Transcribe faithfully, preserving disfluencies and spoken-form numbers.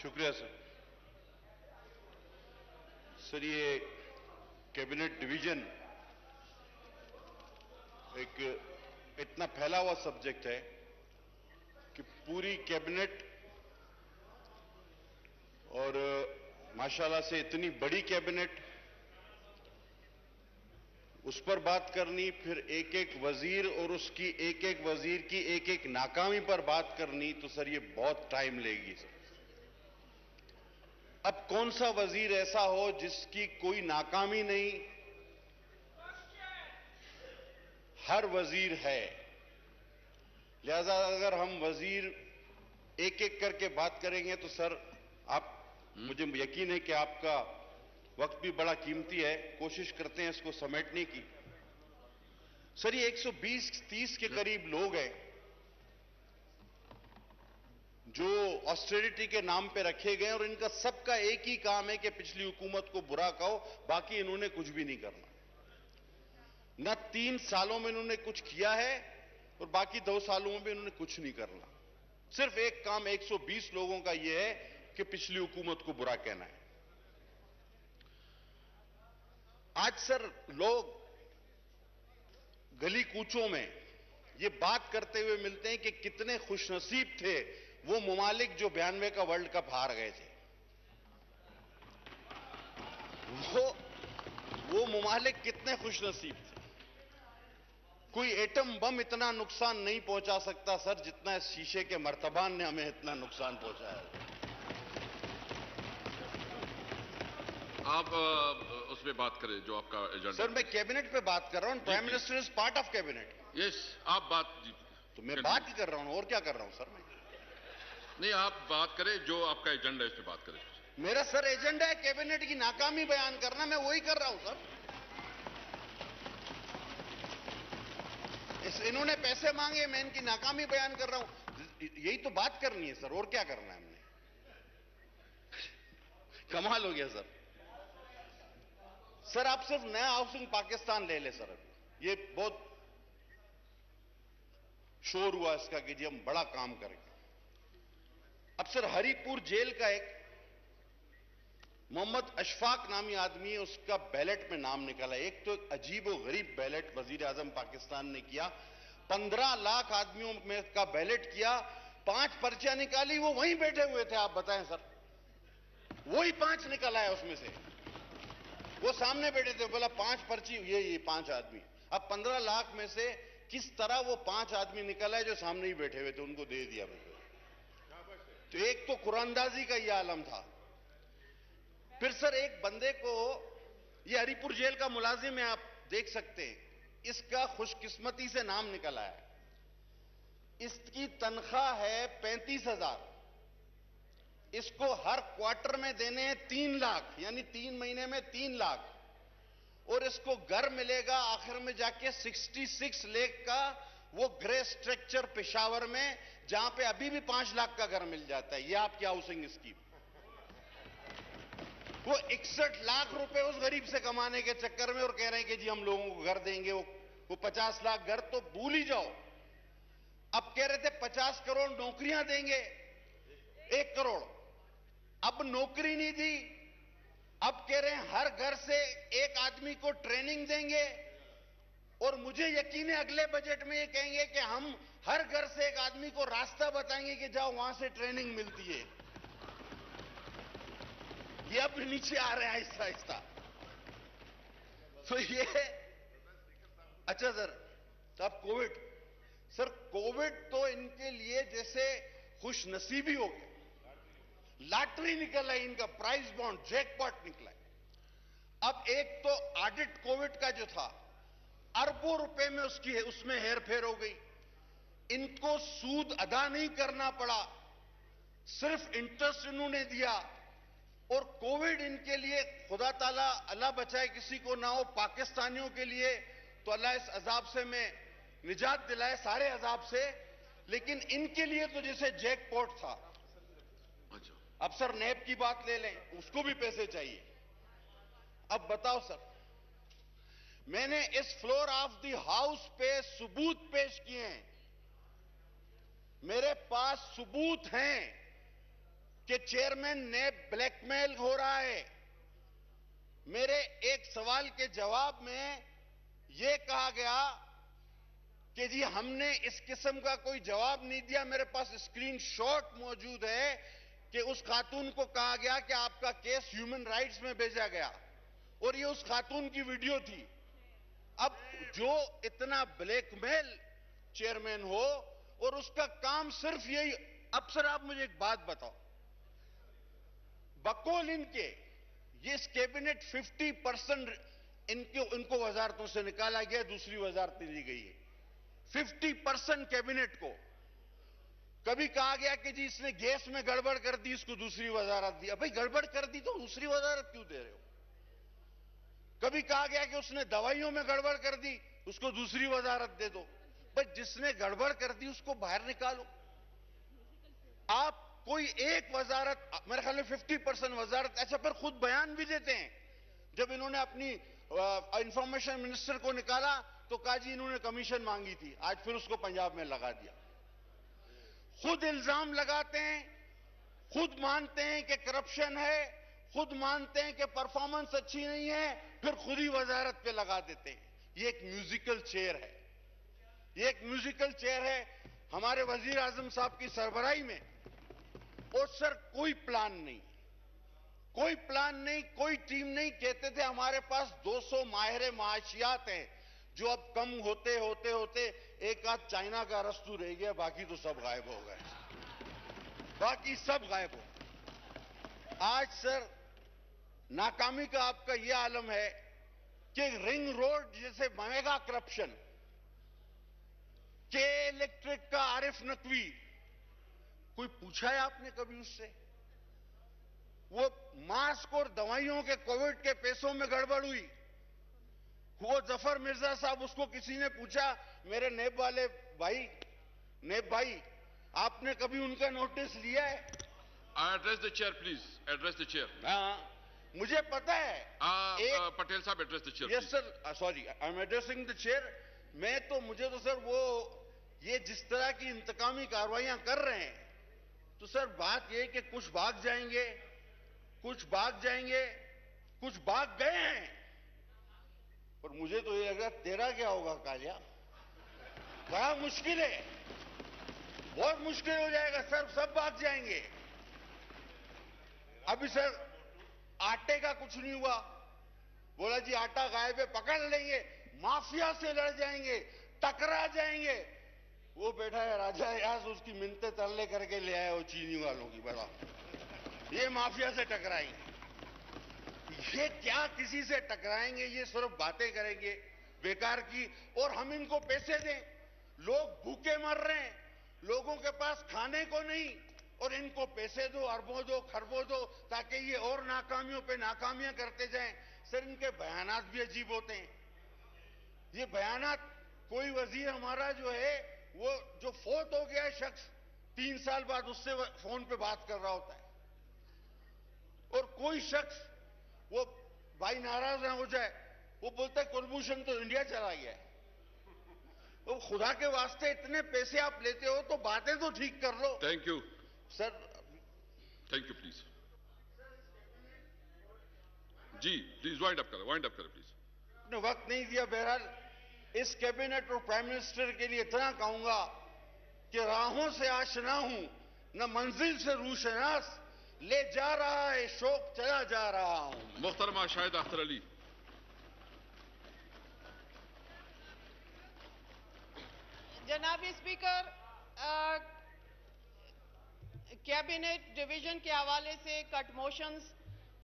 शुक्रिया sir. Sir, ये cabinet division एक इतना फैला हुआ सब्जेक्ट है कि पूरी कैबिनेट और माशाल्लाह से इतनी बड़ी कैबिनेट, उस पर बात करनी, फिर एक एक वजीर और उसकी एक एक वजीर की एक एक नाकामी पर बात करनी, तो सर ये बहुत टाइम लेगी सर। अब कौन सा वजीर ऐसा हो जिसकी कोई नाकामी नहीं? हर वजीर है। लिहाजा अगर हम वजीर एक एक करके बात करेंगे तो सर आप, मुझे यकीन है कि आपका वक्त भी बड़ा कीमती है, कोशिश करते हैं इसको समेटने की। सर, ये एक सौ बीस तीस के करीब लोग हैं जो ऑस्टेरिटी के नाम पे रखे गए, और इनका सबका एक ही काम है कि पिछली हुकूमत को बुरा कहो, बाकी इन्होंने कुछ भी नहीं करना। न तीन सालों में इन्होंने कुछ किया है और बाकी दो सालों में भी इन्होंने कुछ नहीं करना। सिर्फ एक काम एक सौ बीस लोगों का यह है कि पिछली हुकूमत को बुरा कहना है। आज सर लोग गली कूचों में ये बात करते हुए मिलते हैं कि कितने खुशनसीब थे वो मुमालिक जो बयानवे का वर्ल्ड कप हार गए थे। वो वो मुमालिक कितने खुशनसीब थे। कोई एटम बम इतना नुकसान नहीं पहुंचा सकता सर जितना इस शीशे के मर्तबान ने हमें इतना नुकसान पहुंचाया। आप उस पर बात करें जो आपका एजेंडा। सर, मैं कैबिनेट पे बात कर रहा हूं। Prime minister is part of cabinet. Yes, आप बात जी, तो मैं बात ही कर रहा हूं, और क्या कर रहा हूं सर मैं? नहीं, आप बात करें जो आपका एजेंडा है, इस पे बात करें। मेरा सर एजेंडा है कैबिनेट की नाकामी बयान करना, मैं वही कर रहा हूं सर। इस इन्होंने पैसे मांगे, मैं इनकी नाकामी बयान कर रहा हूं। यही तो बात करनी है सर, और क्या करना है हमने? कमाल हो गया सर। सर, आप सिर्फ नया हाउसिंग पाकिस्तान ले ले सर। ये बहुत शोर हुआ इसका कि जी हम बड़ा काम करेंगे। अब सर, हरिपुर जेल का एक मोहम्मद अशफाक नामी आदमी है, उसका बैलेट में नाम निकला। एक तो अजीब और गरीब बैलेट वजीर आजम पाकिस्तान ने किया। पंद्रह लाख आदमियों में का बैलेट किया, पांच पर्चियां निकाली, वो वहीं बैठे हुए थे। आप बताएं सर, वही पांच निकला है उसमें से। वो सामने बैठे थे, बोला पांच पर्ची, ये ये पांच आदमी। अब पंद्रह लाख में से किस तरह वो पांच आदमी निकला है जो सामने ही बैठे हुए थे, उनको दे दिया। तो एक तो कुरानंदाजी का यह आलम था। फिर सर, एक बंदे को, ये हरिपुर जेल का मुलाजिम है, आप देख सकते हैं, इसका खुशकिस्मती से नाम निकला है। इसकी तनख्वाह है पैंतीस हजार। इसको हर क्वार्टर में देने हैं तीन लाख, यानी तीन महीने में तीन लाख। और इसको घर मिलेगा आखिर में जाके छियासठ लाख का, वो ग्रे स्ट्रक्चर पेशावर में, जहां पे अभी भी पांच लाख का घर मिल जाता है। ये आपकी हाउसिंग स्कीम। वो इकसठ लाख रुपए उस गरीब से कमाने के चक्कर में, और कह रहे हैं कि जी हम लोगों को घर देंगे। वो वो पचास लाख घर तो भूल ही जाओ। अब कह रहे थे पचास करोड़ नौकरियां देंगे, एक करोड़। अब नौकरी नहीं दी। अब कह रहे हैं हर घर से एक आदमी को ट्रेनिंग देंगे, और मुझे यकीन है अगले बजट में ये कहेंगे कि हम हर घर से एक आदमी को रास्ता बताएंगे कि जाओ वहां से ट्रेनिंग मिलती है। ये अब नीचे आ रहे हैं आहिस्ता आहिस्ता। तो ये, अच्छा सर, तो अब कोविड, सर कोविड तो इनके लिए जैसे खुश नसीबी हो गया। लॉटरी निकला है इनका, प्राइज बॉन्ड, जैकपॉट निकला है। अब एक तो ऑडिट कोविड का जो था, अरबों रुपए में उसकी है, उसमें हेरफेर हो गई। इनको सूद अदा नहीं करना पड़ा, सिर्फ इंटरेस्ट इन्होंने दिया। और कोविड इनके लिए, खुदा ताला अल्लाह बचाए किसी को ना हो, पाकिस्तानियों के लिए तो अल्लाह इस अजाब से में निजात दिलाए, सारे अजाब से। लेकिन इनके लिए तो जैसे जैकपॉट था। अब सर नैब की बात ले लें, उसको भी पैसे चाहिए। अब बताओ सर, मैंने इस फ्लोर ऑफ द हाउस पे सबूत पेश किए हैं, मेरे पास सबूत हैं कि चेयरमैन ने ब्लैकमेल हो रहा है। मेरे एक सवाल के जवाब में यह कहा गया कि जी हमने इस किस्म का कोई जवाब नहीं दिया। मेरे पास स्क्रीनशॉट मौजूद है कि उस खातून को कहा गया कि आपका केस ह्यूमन राइट्स में भेजा गया, और ये उस खातून की वीडियो थी। अब जो इतना ब्लैकमेल चेयरमैन हो और उसका काम सिर्फ यही। अब सर आप मुझे एक बात बताओ, बकौल इनके ये इस कैबिनेट पचास परसेंट इनको इनको वजारतों से निकाला गया, दूसरी वजारतें दी गई है। पचास परसेंट कैबिनेट को कभी कहा गया कि जी इसने गैस में गड़बड़ कर दी, इसको दूसरी वजारत दी। भाई गड़बड़ कर दी तो दूसरी वजारत क्यों दे रहे हो? कभी कहा गया कि उसने दवाइयों में गड़बड़ कर दी, उसको दूसरी वजारत दे दो। भाई जिसने गड़बड़ कर दी उसको बाहर निकालो। आप कोई एक वजारत, मेरे ख्याल में पचास परसेंट वजारत ऐसा पर खुद बयान भी देते हैं। जब इन्होंने अपनी इंफॉर्मेशन मिनिस्टर को निकाला तो कहा जी इन्होंने कमीशन मांगी थी, आज फिर उसको पंजाब में लगा दिया। खुद इल्जाम लगाते हैं, खुद मानते हैं कि करप्शन है, खुद मानते हैं कि परफॉर्मेंस अच्छी नहीं है, फिर खुद ही वजारत पे लगा देते हैं। ये एक म्यूजिकल चेयर है, ये एक म्यूजिकल चेयर है हमारे वजीर आजम साहब की सरबराही में। और सर कोई प्लान नहीं, कोई प्लान नहीं, कोई टीम नहीं। कहते थे हमारे पास दो सौ माहिर माशियात हैं, जो अब कम होते होते होते एक आध चाइना का रस्तू रह गया, बाकी तो सब गायब हो गए, बाकी सब गायब हो। आज सर नाकामी का आपका यह आलम है कि रिंग रोड जैसे मेगा करप्शन, के इलेक्ट्रिक का आरिफ नकवी, कोई पूछा है आपने कभी उससे? वो मास्क और दवाइयों के कोविड के पैसों में गड़बड़ हुई, वो जफर मिर्जा साहब, उसको किसी ने पूछा, मेरे नेब वाले भाई, नेब भाई आपने कभी उनका नोटिस लिया है? Address the chair please, address the chair. हाँ मुझे पता है। आ, एक, आ, पटेल साहब address the chair. Yes sir, sorry I am addressing the chair. मैं तो मुझे तो सर वो ये जिस तरह की इंतकामी कार्रवाइयां कर रहे हैं, तो सर बात यह कि कुछ भाग जाएंगे, कुछ भाग जाएंगे, कुछ भाग गए हैं। पर मुझे तो ये लग रहा तेरा क्या होगा कालिया, बड़ा मुश्किल है, बहुत मुश्किल हो जाएगा सर, सब भाग जाएंगे। अभी सर आटे का कुछ नहीं हुआ, बोला जी आटा गायब है, पकड़ लेंगे, माफिया से लड़ जाएंगे, टकरा जाएंगे। वो बैठा है राजा यास, उसकी मिन्नतें तरले करके ले आए वो चीनी वालों की, बड़ा ये माफिया से टकराएंगे। ये क्या किसी से टकराएंगे, ये सिर्फ बातें करेंगे बेकार की, और हम इनको पैसे दें। लोग भूखे मर रहे हैं, लोगों के पास खाने को नहीं, और इनको पैसे दो, अरबों दो, खरबों दो, ताकि ये और नाकामियों पे नाकामियां करते जाएं। सर इनके बयानात भी अजीब होते हैं। ये बयानात, कोई वजीर हमारा जो है वो जो फोत हो गया है शख्स, तीन साल बाद उससे फोन पे बात कर रहा होता है, और कोई शख्स वो भाई नाराज ना हो जाए, वो बोलता है कुलभूषण तो इंडिया चला गया है। तो खुदा के वास्ते इतने पैसे आप लेते हो तो बातें तो ठीक कर लो। Thank you sir, thank you please जी, प्लीज वाइंड अप करें, वाइंड अप करें प्लीज। ने वक्त नहीं दिया। बहरहाल इस कैबिनेट और प्राइम मिनिस्टर के लिए इतना कहूंगा कि राहों से आशना हूं, न मंजिल से रूशनास, ले जा रहा है शौक चला जा रहा हूं। मोहतरमा शाहिद अख्तर अली। जनाब स्पीकर, कैबिनेट डिवीजन के हवाले से कट मोशंस